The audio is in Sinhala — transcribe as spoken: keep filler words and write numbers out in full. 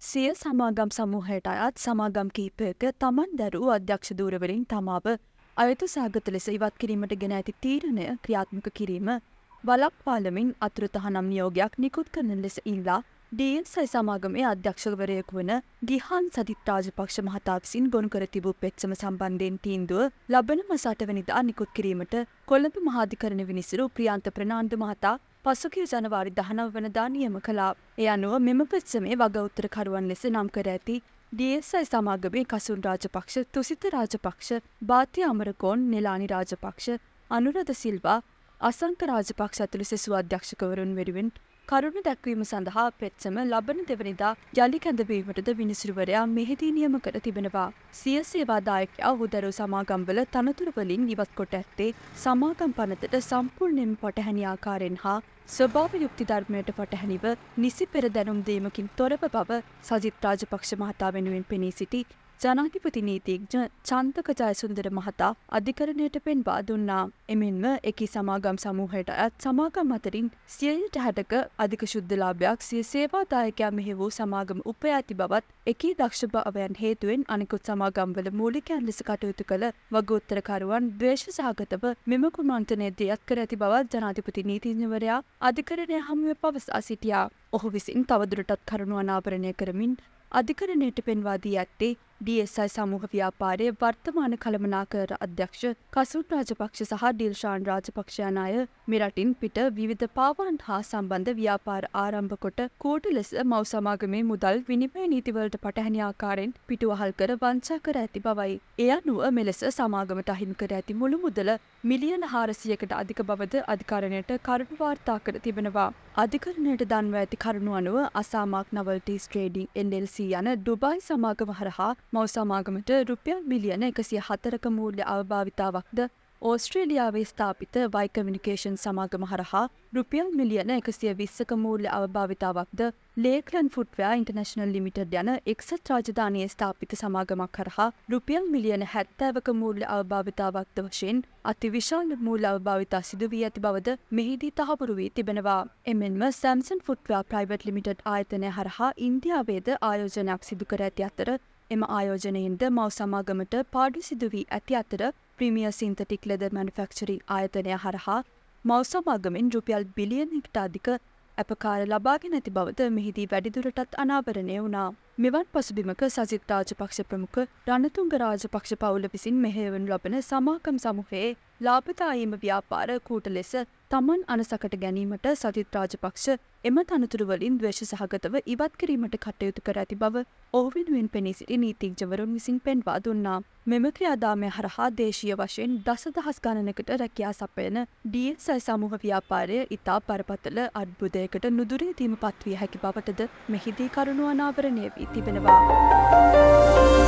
සිය සමාගම් සමූහයට අයත් සමාගම් කීපයක තමන් දැරූ අධ්‍යක්ෂ ධූරවලින් තමාව අයුතු සහගත ලෙස ඉවත් කිරීමට ගෙන ඇති තීරණය ක්‍රියාත්මක කිරීම වළක්වාලමින් අතුරු තහනම් නියෝගයක් නිකුත් කරන ලෙස ඉල්ලා ඩී එස් ආයි සමාගමේ අධ්‍යක්ෂකවරයෙකු වන ගිහාන් සජිත් රාජපක්ෂ මහතා විසින් ගොනු කර තිබූ පෙත්සම සම්බන්ධයෙන් තීන්දුව ලබන මස අටවැනිදා නිකුත් කිරීමට කොළඹ මහාධිකරණ විනිසුරු ප්‍රියාන්ත ප්‍රනාන්දු මහතා පසුගිය ජනවාරි දහනව වනදා නියම කළා. ඒ අනුව මෙම පෙත්සමේ වග උත්තරකරුවන් ලෙස නම් කර ඇති ඩී එස් ආයි සමාගමේ කසුන් රාජපක්ෂ, තුසිත රාජපක්ෂ, බාතිය අමරකෝන්, නෙලානි රාජපක්ෂ, අනුරද සිල්වා, අසංක රාජපක්ෂ ඇතුළු සෙසු අධ්‍යක්ෂකවරුන් වෙනුවෙන් කරුණ දැක්වීම සඳහා පෙත්සම ලබන දෙවනිදා යළි කැඳවීමටද විනිසුරුවරයා මෙහිදී නියම කර තිබෙනවා. සිය සේවාදායකයා ඔහුදරූ සමාගම්වල තනතුරු වලින් ඉවත් කොට ඇත්තේ සමාගම් පනතට සම්පූර්ණයෙන්ම පටහැනි ආකාරයෙන් හා ස්වභාව යුක්ති ධර්මයට පටහැනිව නිසි පෙර දැනුම් දීමකින් තොරව බව සජිත් රාජපක්ෂ මහතා වෙනුවෙන් පෙනී සිටි ජනාධිපති නීතිඥ චන්තක ජයසුන්දර මහතා අධිකරණයට පෙන්වා දුන්නා. එමෙන්ම එකී සමාගම් සමූහයට අයත් සමාගම් අතරින් සියයට හැටක අධික ශුද්ධලාභයක් සිය සේවාදායකයා මෙහි වූ සමාගම උපයා ඇති බවත් එකී දක්ෂ භාවයන් හේතුවෙන් අනෙකුත් සමාගම්වල මූලිකයන් ලෙස කටයුතු කළ වගෝත්තරකරුවන් ද්වේෂ සහගතව මෙම කුමන්ත්‍රණය දියත් කර ඇති බවත් ජනාධිපති නීතිඥවරයා අධිකරණය හමුවේ පවසා සිටියා. ඔහු විසින් තවදුරටත් කරුණු අනාවරණය කරමින් අධිකරණයට පෙන්වා දී ඇත්තේ ඩී එස් ආයි සමූහ ව්‍යාපාරයේ වර්තමාන කළමනාකර අධ්‍යක්ෂ කසුන් රාජපක්ෂ සහ ඩිල්ෂාන් රාජපක්ෂ යන අය මෙරටින් පිට විවිධ පාවාන් හා සම්බන්ධ ව්‍යාපාර ආරම්භ කොට කෝටි ලෙස මව් සමාගමේ මුදල් විනිමය නීතිවලට පටහැනි ආකාරයෙන් පිටුවහල් කර වංචා කර ඇති බවයි. එය අනුව මෙලෙස සමාගමට අහිමි කර ඇති මුළු මුදල මිලියන හාරසියයකට අධික බවද අධිකරණයට කරුණු වාර්තා කර තිබෙනවා. අධිකරණයට දන්වා ඇති කරුණු අනුව අසාමාක් novelties trading L L C යන ඩුබායි සමාගම හරහා මව් සමාගමට රුපියල් මිලියන එකසිය හතරක මූල්‍ය අවභාවිතාවක්ද ඕස්ට්‍රේලියාවේ ස්ථාපිත වයි කමියුනිකේෂන් සමාගම හරහා රුපියල් මිලියන එකසිය විස්සක මූල්‍ය අවභාවිතාවක්ද ලේක්ලන් ෆුට්වෙයා ඉන්ටර්නැෂනල් ලිමිටඩ් යන එක්සත් රාජධානියේ ස්ථාපිත සමාගමක් හරහා රුපියල් මිලියන හැත්තෑවක මූල්‍ය අවභාවිතාවක්ද වශයෙන් අතිවිශාල මූල්‍ය අවභාවිතා සිදු වී ඇති බවද මෙහිදී තහවුරු වී තිබෙනවා. එමෙන්ම සැම්සන් ෆුට්වෙයා ප්‍රයිවට් ලිමිටඩ් ආයතනය හරහා ඉන්දියාවේද ආයෝජනයක් සිදු කර ඇති අතර එම ආයෝජනයෙන්ද මව් සමාගමට පාඩු සිදු වී ඇති අතර ප්‍රීමියර් සින්තටික් ලෙදර් මැනුෆැක්චරිං ආයතනය හරහා මව් සමාගමෙන් රුපියල් බිලියනයකට අධික අපකාර ලබාගෙන ඇති බවද මෙහිදී වැඩිදුරටත් අනාවරණය වුණා. මෙවන් පසුබිමක සජිත් රාජපක්ෂ ප්‍රමුඛ රණතුංග රාජපක්ෂ පවුල විසින් මෙහෙයවනු ලබන සමාගම් සමූහයේ ලාභදායීම ව්‍යාපාර කූට ලෙස තමන් අනසකට ගැනීමට සජිත් රාජපක්ෂ එම තනතුරු වලින් ද්වේෂ සහගතව ඉවත් කිරීමට කටයුතු කර ඇති බව ඔහු වෙනුවෙන් පෙනී සිටි නීතිඥවරුන් විසින් පෙන්වා දුන්නා. මෙම ක්‍රියාදාමය හරහා දේශීය වශයෙන් දසදහස් ගණනකට රැකියා සපයන ඩී එස් ආයි සමූහ ව්‍යාපාරය ඉතා බරපතල අර්බුදයකට නුදුරේදීම පත්විය හැකි බවටද මෙහිදී කරුණු අනාවරණය වී තිබෙනවා.